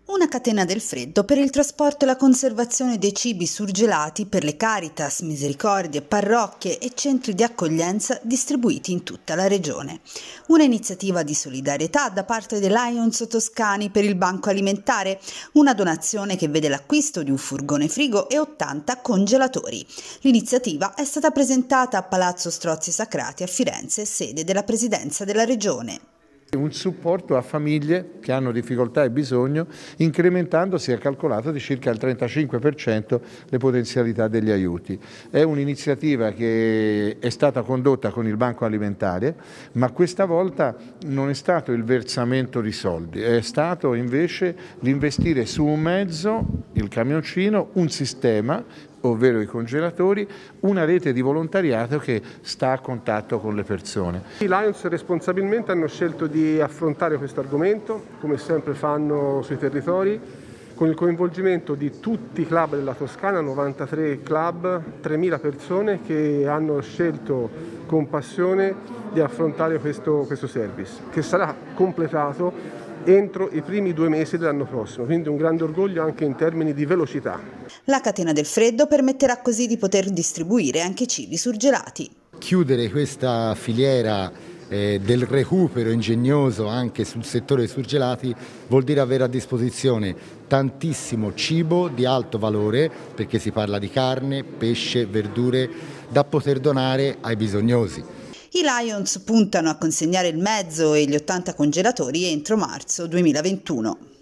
Una catena del freddo per il trasporto e la conservazione dei cibi surgelati per le Caritas, Misericordie, parrocchie e centri di accoglienza distribuiti in tutta la regione. Una iniziativa di solidarietà da parte dei Lions toscani per il Banco Alimentare, una donazione che vede l'acquisto di un furgone frigo e 80 congelatori. L'iniziativa è stata presentata a Palazzo Strozzi Sacrati a Firenze, sede della Presidenza della Regione. Un supporto a famiglie che hanno difficoltà e bisogno, incrementando, si è calcolato, di circa il 35% le potenzialità degli aiuti. È un'iniziativa che è stata condotta con il Banco Alimentare, ma questa volta non è stato il versamento di soldi, è stato invece l'investire su un mezzo, il camioncino, un sistema, ovvero i congelatori, una rete di volontariato che sta a contatto con le persone. I Lions responsabilmente hanno scelto di affrontare questo argomento, come sempre fanno sui territori, con il coinvolgimento di tutti i club della Toscana, 93 club, 3.000 persone che hanno scelto con passione di affrontare questo service, che sarà completato entro i primi 2 mesi dell'anno prossimo, quindi un grande orgoglio anche in termini di velocità. La catena del freddo permetterà così di poter distribuire anche cibi surgelati. Chiudere questa filiera del recupero ingegnoso anche sul settore surgelati vuol dire avere a disposizione tantissimo cibo di alto valore, perché si parla di carne, pesce, verdure, da poter donare ai bisognosi. I Lions puntano a consegnare il mezzo e gli 80 congelatori entro marzo 2021.